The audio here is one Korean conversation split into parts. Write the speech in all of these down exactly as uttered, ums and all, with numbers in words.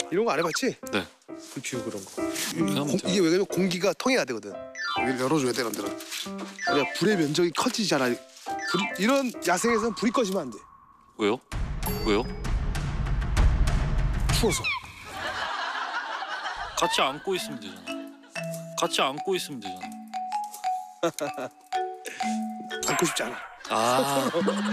이런 거 안 해봤지? 네. 불 그런 거. 공, 공, 이게 왜냐면 공기가 통해야 되거든. 여기를 열어줘야 돼, 남들은. 그래야 불의 면적이 커지잖아. 불, 이런 야생에서는 불이 꺼지면 안 돼. 왜요? 왜요? 추워서. 같이 안고 있으면 되잖아. 같이 안고 있으면 되잖아. 안고 싶지 않아. 아.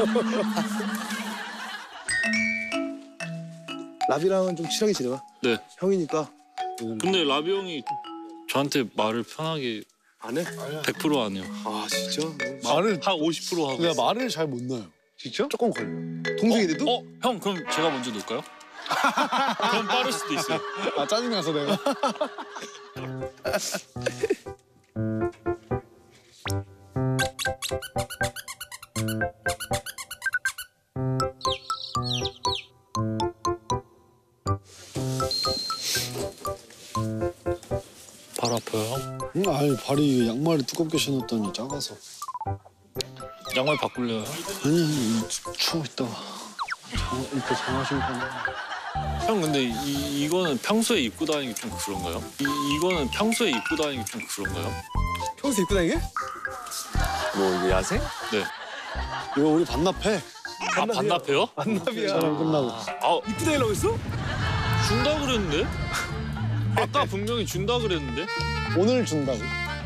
라비랑은 좀 친하게 지내봐. 네. 형이니까. 근데 라비 형이 저한테 말을 편하게 안 해? 백 퍼센트 안 해요. 아 진짜? 말을 한 오십 퍼센트 하고. 내가 말을 잘 못 넣어요. 진짜? 조금 걸려. 동생인데도? 어? 어? 형 그럼 제가 먼저 놓을까요? 그럼 빠를 수도 있어요. 아 짜증나서 내가. 발 아파요 형? 응, 아니 발이 양말을 두껍게 신었더니 작아서. 양말 바꿀래요? 아니 추워 있다가 장, 이렇게 장화 신고. 형 근데 이, 이거는 평소에 입고 다니기 좀 그런가요? 이, 이거는 평소에 입고 다니기 좀 그런가요? 평소 입고 다니게? 뭐 이게 야생? 네. 이거 우리 반납해. 아 반납해요? 반납이야. 촬영 끝나고. 아 입고 다니려고 했어? 준다 그랬는데? 아까 분명히 준다 그랬는데? 오늘 준다고.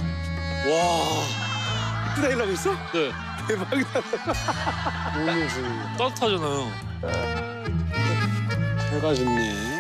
와. 입고 다니려고 했어? 네. 대박이다. 오늘 주는 따뜻하잖아요. 해가 좋네.